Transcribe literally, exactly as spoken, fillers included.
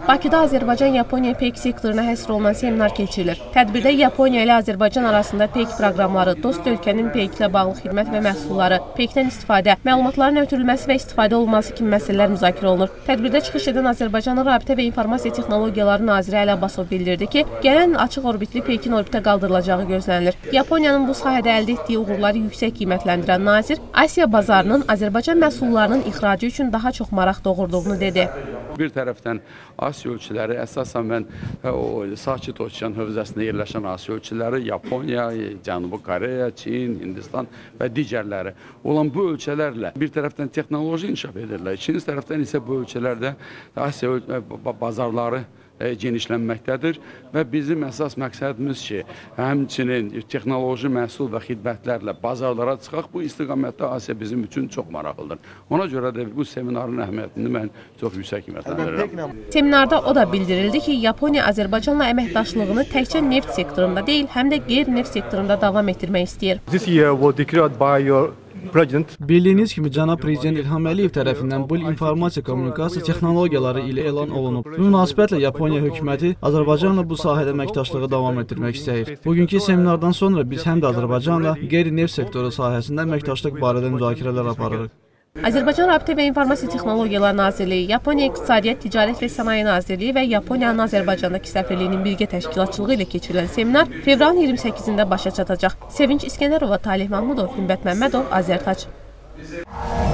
Bakıda Azərbaycan-Yaponiya peyk sektoruna həsr olunan seminar keçirilir. Tədbirdə Yaponiya ilə Azərbaycan arasında peyk proqramları, dost ölkənin peyklə bağlı xidmət və məhsulları, peykdən istifadə, məlumatların ötürülməsi və istifadə olunması kimi məsələlər müzakirə olunur. Tədbirdə çıxış edən Azərbaycanın Rabitə və İnformasiya Texnologiyaları naziri Əli Abbasov bildirdi ki, gələn açıq orbitli peykin orbitə qaldırılacağı gözlənilir. Yaponiyanın bu sahədə əldə etdiyi uğurları yüksək qiymətləndirən nazir, Asiya bazarının Azərbaycan məhsullarının ixracı üçün daha çox maraq doğurduğunu dedi. Bir tərəfdən Asiya ölkələri, əsasən mən o Sakit Okean hövzəsində yerləşən Asiya ölkələri, Yaponiya, Cənubi Koreya, Çin, Hindistan və digərləri olan bu ölkələrlə bir tərəfdən texnoloji inkişaf edirlər. İkinci tərəfdən isə bu ölkələrdə Asiya bazarları genişlənməkdədir və bizim əsas məqsədimiz ki, həmçinin texnoloji məhsul və xidmətlərlə bazarlara çıxaq. Bu istiqamətdə Asiya bizim üçün çox maraqlıdır. Ona görə də bu seminarın əhəmiyyətini mən çox yüksək qiymətləndirirəm. Seminarda o da bildirildi ki, Yaponiya Azərbaycanla əməkdaşlığını təkcə neft sektorunda deyil, həm də qeyri-neft sektorunda davam etdirmək istəyir. This year was declared by your President. Bildiyiniz kimi cənab Prezident İlham Əliyev tərəfindən bu il informasiya kommunikasiya texnologiyaları ilə elan olunub. Bu münasibətlə Yaponiya hökuməti Azərbaycanla bu sahədə əməkdaşlığı davam etdirmək istəyir. Bugünkü seminardan sonra biz həm də Azərbaycanla qeyri-neft sektoru sahəsində əməkdaşlıq barədə müzakirələr aparırıq. Azərbaycan Rabitə və İnformasiya Texnologiyaları Nazirliyi, Yaponiya İqtisadiyyat, Ticarət və Sənaye Nazirliyi və Yaponiyanın Azərbaycandakı səfirliyinin birgə təşkilatçılığı ilə keçirilən seminar fevralın iyirmi səkkizində başa çatacaq. Sevinç İskəndərova, Talih Mahmudov, Hümbət Məmmədov, Azərtac.